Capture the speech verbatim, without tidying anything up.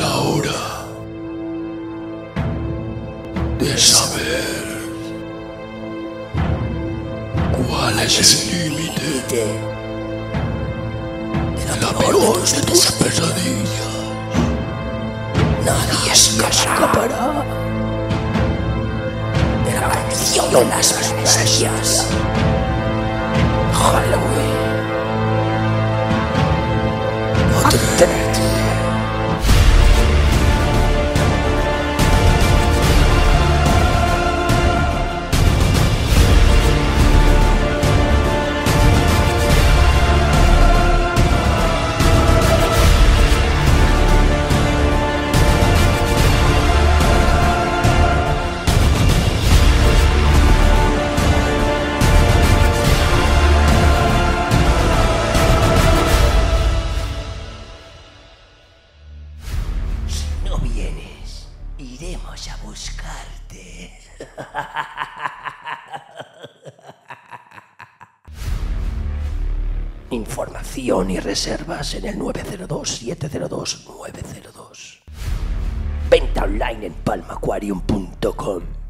la hora de saber cuál es el límite de la peor de tus pesadillas. Nadie escapará de la maldición de las bestias. Halloween. Atrévete. No vienes, iremos a buscarte. Información y reservas en el nueve cero dos, siete cero dos, nueve cero dos. Venta online en palmaquarium punto com.